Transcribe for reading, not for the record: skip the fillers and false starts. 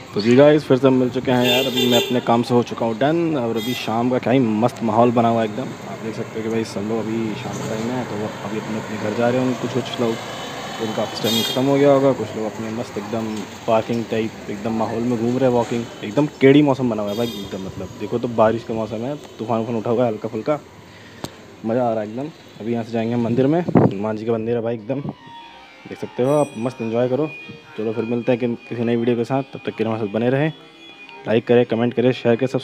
तो जी गाइस फिर से हम मिल चुके हैं यार। अभी मैं अपने काम से हो चुका हूँ डन, और अभी शाम का क्या ही मस्त माहौल बना हुआ है एकदम। आप देख सकते हो कि भाई सब लोग अभी शाम का टाइम है तो वो अभी अपने अपने घर जा रहे होंगे। कुछ लोग उनका ऑफिस टाइमिंग ख़त्म हो गया होगा, कुछ लोग अपने मस्त एकदम पार्किंग टाइप एकदम माहौल में घूम रहे हैं, वॉकिंग। एकदम केड़ी मौसम बना हुआ है भाई एकदम, मतलब देखो तो बारिश का मौसम है, तूफान उफान उठा हुआ है हल्का फुल्का, मज़ा आ रहा है एकदम। अभी यहाँ से जाएंगे हम मंदिर में, हनुमान जी का मंदिर है भाई एकदम, देख सकते हो आप। मस्त एंजॉय करो। चलो फिर मिलते हैं कि किसी नई वीडियो के साथ, तब तक के लिए हमारे साथ बने रहें। लाइक करें, कमेंट करें, शेयर करें, सब